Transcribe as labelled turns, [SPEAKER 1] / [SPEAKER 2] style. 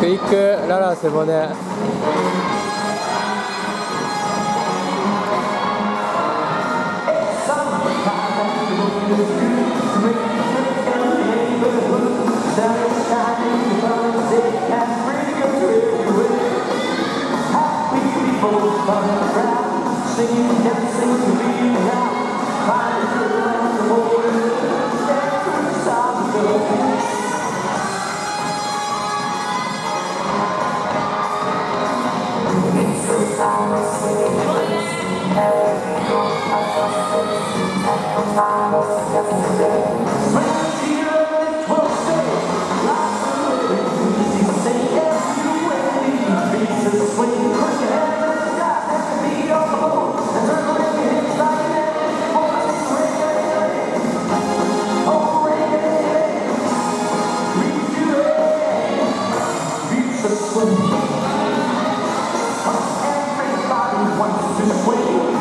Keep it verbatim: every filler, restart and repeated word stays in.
[SPEAKER 1] クイックララ背骨。
[SPEAKER 2] Singing, dancing, being out, finding around the world, every song goes. It's the time of singing, when I see you it will stay, lots of living, easy to say everywhere, faces swing, push your head in the sky, have to be on the boat, and turn around your hips like that, oh, reggae, oh, reggae, reach your head, reach the swing, everybody wants to swing.